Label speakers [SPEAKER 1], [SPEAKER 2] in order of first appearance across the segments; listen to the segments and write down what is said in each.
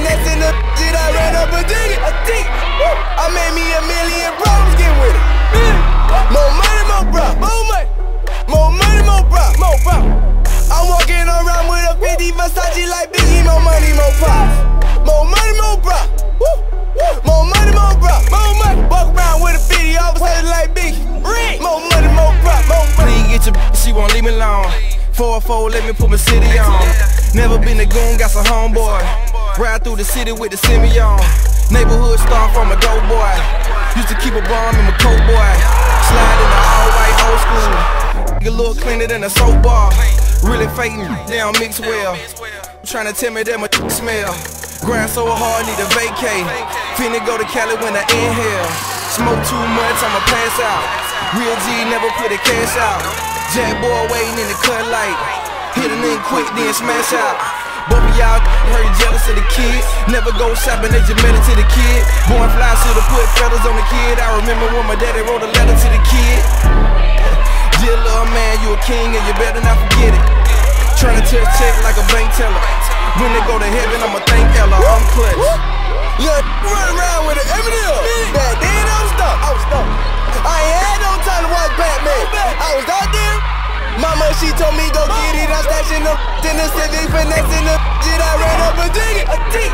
[SPEAKER 1] finessing the shit, I ran up a ticket. I made me $1 million problems, get with it. More money, more problems. More money. More money, more problems. More problems. I'm walking around with a 50 Versace like Biggie. More money, more problems. More money, more problems. More money, more problems. More money. Walk around with a 50, all of a sudden like Biggie. More money, more problems. More money.
[SPEAKER 2] Please get your she won't leave me alone. 404, let me put my city on. Never been a goon, got some homeboy. Ride through the city with the semi-on. Neighborhood star from a dope boy. Used to keep a bomb in my coat boy. Slide in the all-white old school. A little cleaner than a soap bar. Really faking, they don't mix well. Tryna tell me that my smell. Grind so hard, need a vacate. Finna go to Cali when I inhale. Smoke too much, I'ma pass out. Real G never put a cash out. Jack boy waiting in the cut light. Hit a nigga quick, then smash out. Both of y'all heard jealous of the kid. Never go shopping, they just made it to the kid. Born fly, should've put feathers on the kid. I remember when my daddy wrote a letter to the kid. Dear little man, you a king and you better not forget it. Tryna touch check like a bank teller. When they go to heaven, I'ma thank Ella. I'm clutch.
[SPEAKER 1] Young run around with an M&M. Back then I was stuck. I ain't had no time to watch Batman. I was out there. Mama, she told me go get it. I'm stashing them in the Civic, finessing the shit. I ran up a ticket.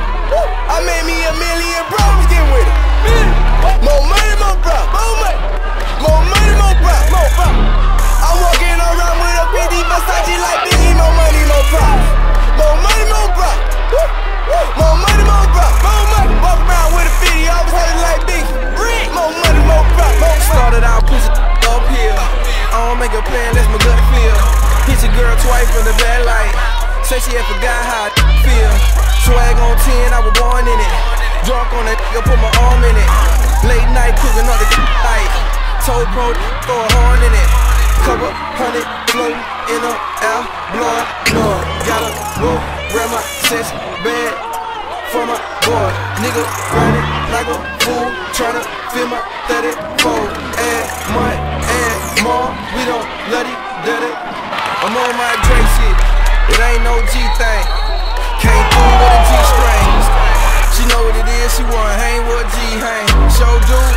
[SPEAKER 1] I made me $1 million problems, get with it. More money, more problems. More money. More money, more problems. More problems. I'm walking around with a 50 Versace like Biggie. More money, more problems. More money, more problems. More money, more problems. More money. Walk around with a 50, all of a sudden like Biggie. More money, more problems.
[SPEAKER 2] Started out pushing uphill. I don't make a plan, that's my gut feel. Hit your girl twice from the bad light. Say she had forgot how I feel. Swag on 10, I was born in it. Drunk on that nigga, put my arm in it. Late night cooking on the light. Told pro, throw a horn in it. Couple hundred floating in the air, blowing, blowing. Gotta move around my sense, bad for my boy. Nigga running like a fool, tryna feel my 34. Add money, add more, we don't bloody dirty. I'm on my Drake shit, it ain't no G thing. Came through with a G string. She know what it is, she wanna hang with a G hang. Show dude,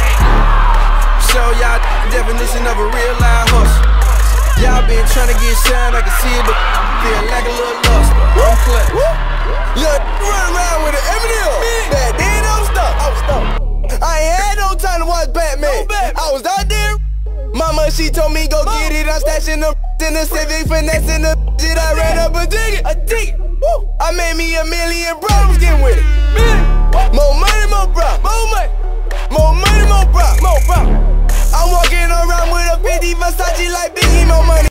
[SPEAKER 2] show y'all definition of a real life hustle. Y'all been tryna get shine, I can see it, but feel like a little lust. I'm clutch.
[SPEAKER 1] Young run around with an M&M. Back then I was stuck. I ain't had no time to watch Batman. I was out there. Mama, she told me go get it. I'm stashing them in the Civic, finessing the shit. I ran up a ticket. I made me $1 million problems, get with it. More money, more problems. More money. More money, more problems. More problems. I'm walking around with a 50 Versace like Biggie. More money.